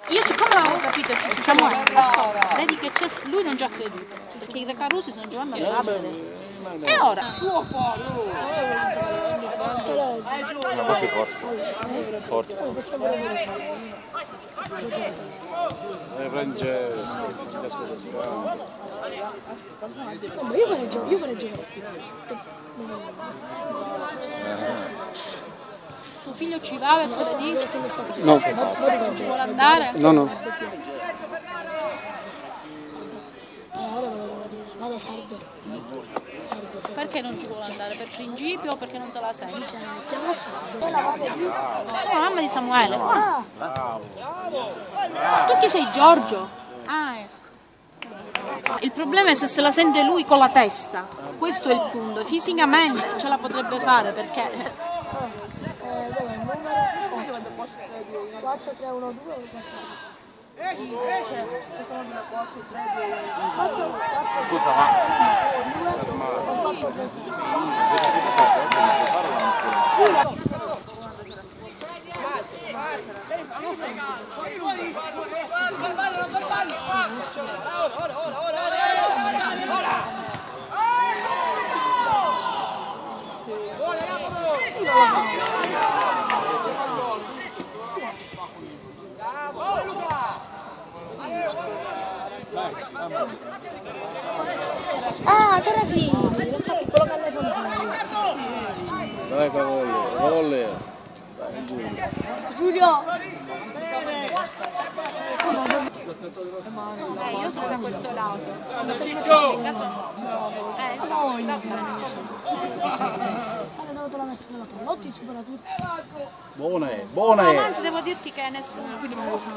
Io siccome avevo capito che si Samuele, ascolta, vedi che c'è, lui non già credo, perché i Carusi sono giocando a sbattere. E ora? Ma così forte. Francesco, ma io farei giocare Suo figlio ci va per così? no, Vuole andare? no. Vado a Sardo. Perché non ci vuole andare? Per principio o perché non se la sente? Chiama Sardo. Sono la mamma di Samuele. Tu chi sei, Giorgio? Ah, il problema è se la sente lui con la testa. Questo è il punto. Fisicamente ce la potrebbe fare perché... Dov'è il numero? 4312 Scusa, Ah, Serafini, quello che alle Fonzani. Dai, volle. Giulio! io sono da questo lato. Lotti supera tutti. Buona No, è. anzi devo dirti che nessuno, quindi non lo so.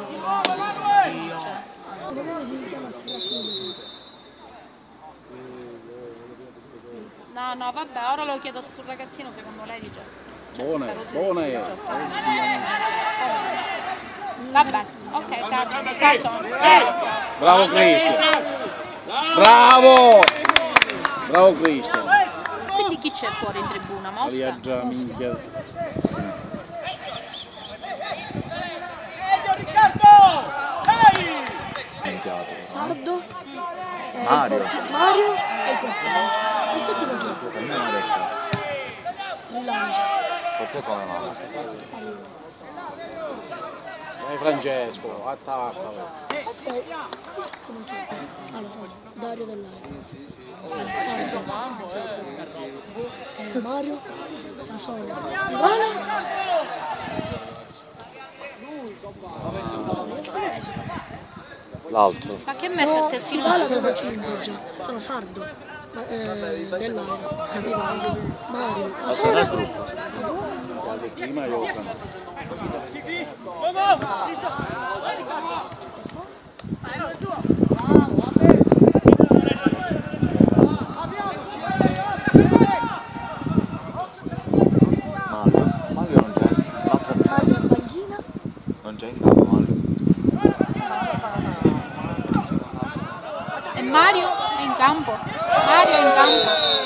No, vabbè, ora lo chiedo sul ragazzino, secondo lei dice. Buona è. Vabbè, ok, caso. Bravo Cristo. Bravo Cristo. Quindi chi c'è fuori in tribuna? Mosca? Maria già minchia. Sardo, Mario. Mario e il portiere. Questo chi lo chiama? Rilancio. Perché come male? Dai Francesco, attaccalo. Aspetta, questo come lo chiama? Ah, lo so, Dario Dell'Aria. Mario, Fasone, Stivale. L'altro. Ma che messo il testino? Stivale sono 5 già, sono Sardo, Dell'Aria, Stivale, Mario, Fasone. Prima giocano. Mario non c'è. L'altra Mario in panchina. non c'è in campo Mario. E Mario è in campo. Mario è in campo.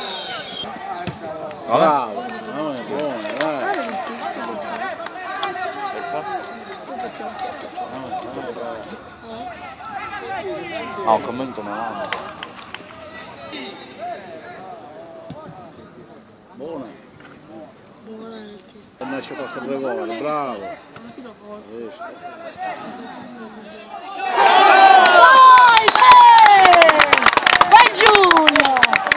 Bravo. No, è buono, dai. Ah, un commento non ha. Buona. Buona. E nasce qualche regolo, bravo. Vai Giulio!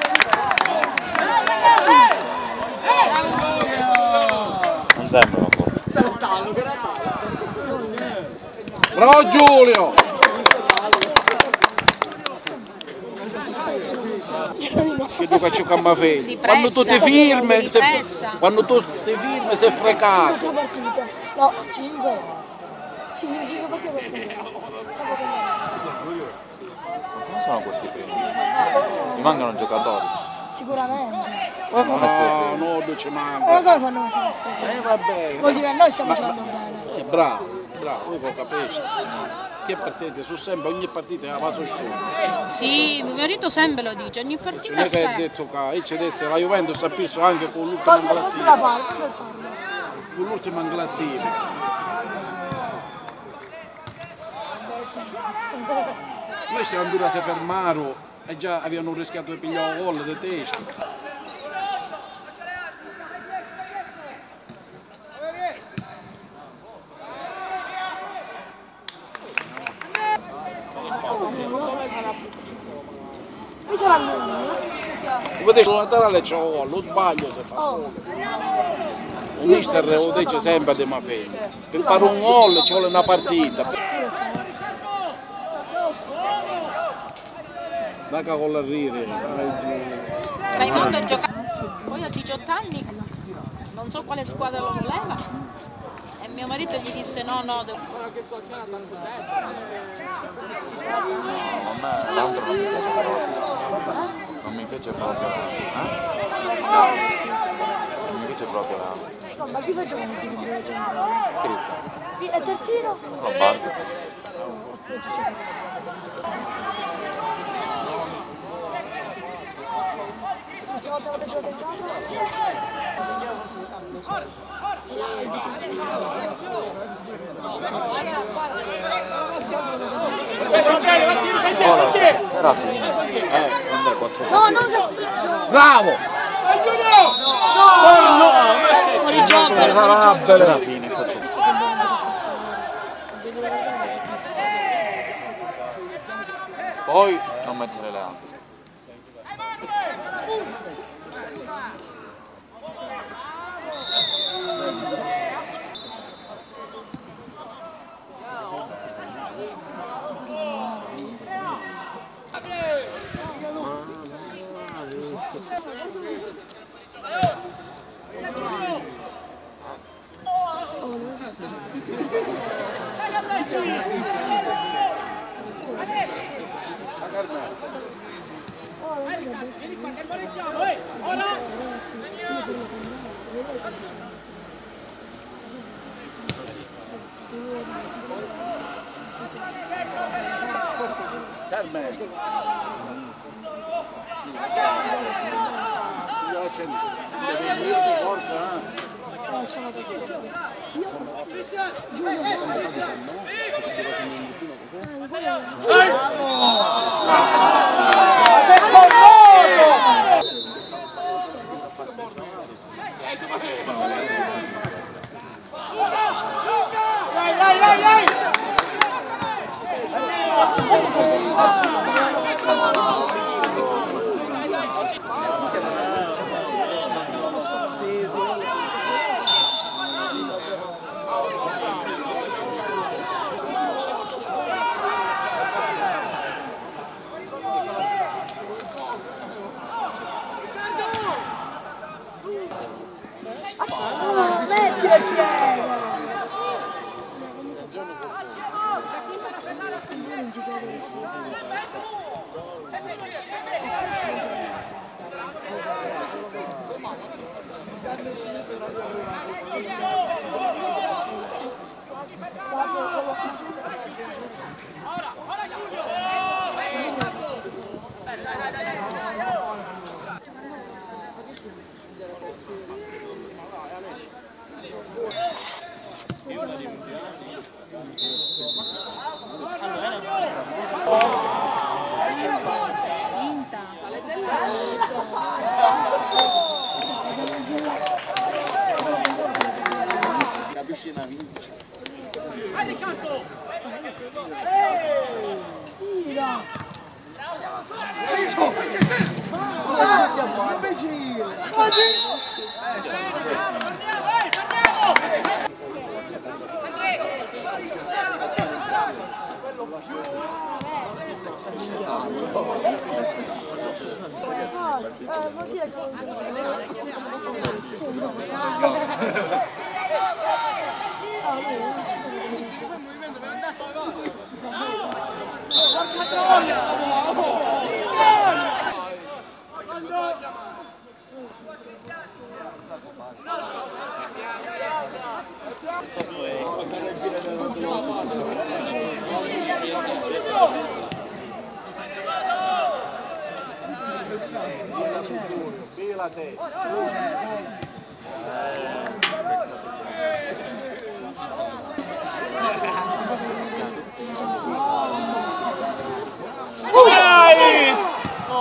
Non sembra una porta. Bravo Giulio! Che tu faccio camma fede. Quando tu ti firmi, sei fregato. No, 5. Sì, 5 partite. Come sono questi primi? Mi mancano giocatori. Sicuramente. Come fanno a essere No, primi? no, non ci manca. Ma come fanno queste cose? Vabbè. Vuol dire che noi stiamo giocando bene. Bravo, voi lo capisci. Che partite? Su sempre, ogni partita la passo scuola. Sì, mio marito sempre lo dice, ogni partita Non è che hai sempre. detto che ci deve essere la Juventus ha perso anche con l'ultima classifica. Con l'ultima classifica. Noi stiamo dura se fermarono e già avevano rischiato di pigliare gol di testa. Qui sarà l'uno. Vedete, sul laterale c'è un gol, lo sbaglio se fa solo. Il mister lo dice sempre di Mafeni. Per fare un gol ci vuole una partita. Daca con la ride. Raimondo ha giocato, poi a 18 anni, non so quale squadra lo voleva. E mio marito gli disse no, no, devo... A me l'altro non mi piace proprio. Non mi piace proprio. Non mi piace proprio la... Ma chi fa giocare? Cristian. E terzino? Lombardo. L'ultima volta che giocato in Era finito. Non è 4. No, non da Bravo! Fuori gioco, Era fine. Poi non mettere le altre. Carmelo.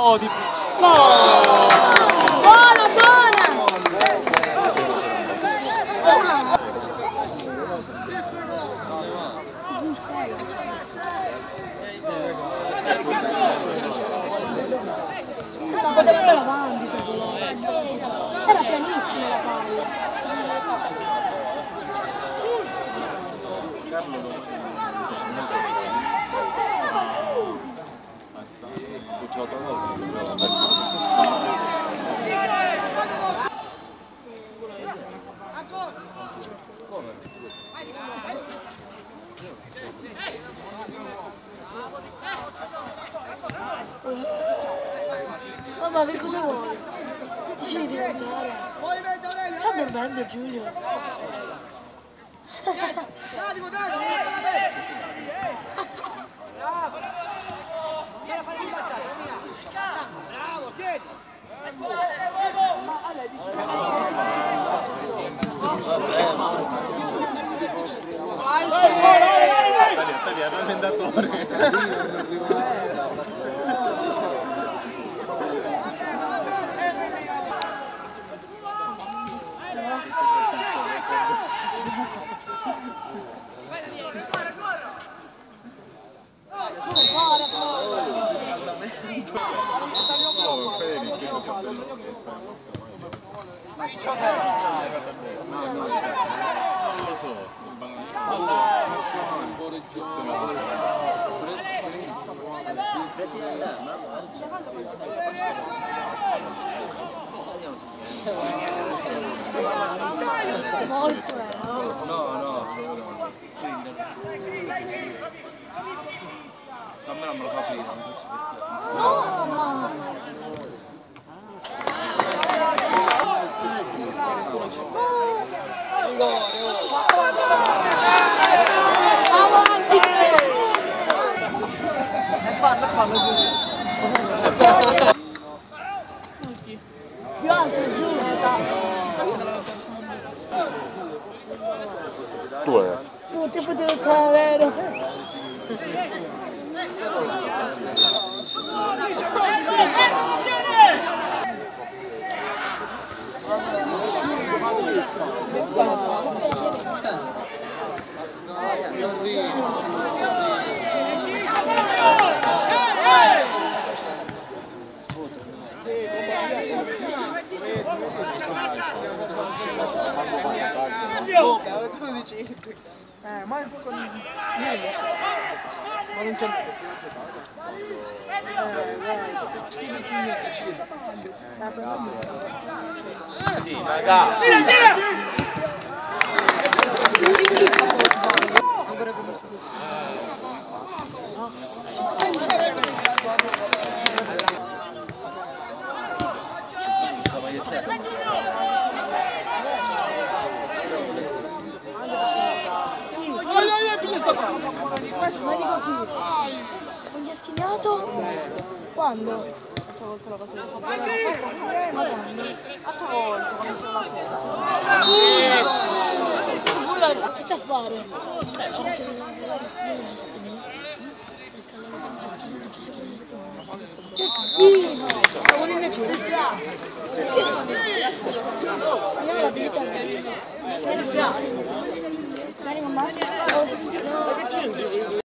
Oh, di... No! Buona, buona! Ma poteva andare avanti, secondo me. Era pianissima la palla. Mamma, che cosa vuoi? Dici di fidanzare? Sta dormendo Giulio? Bravo, chiedi! Tagliare l'allenatore. A me non me lo fa prima, non so Più alto, giù. Non ti potevo fare, vero? Tu dici? Ma con ma non c'è Ma dico chi? Non gli ha schignato? Quando? L'altra volta l'ho fatto. Ma quando? L'altra volta, quando si va a Schifo! Che a fare? Che schifo! La vuole invece? Io la vita invece. Vieni con me?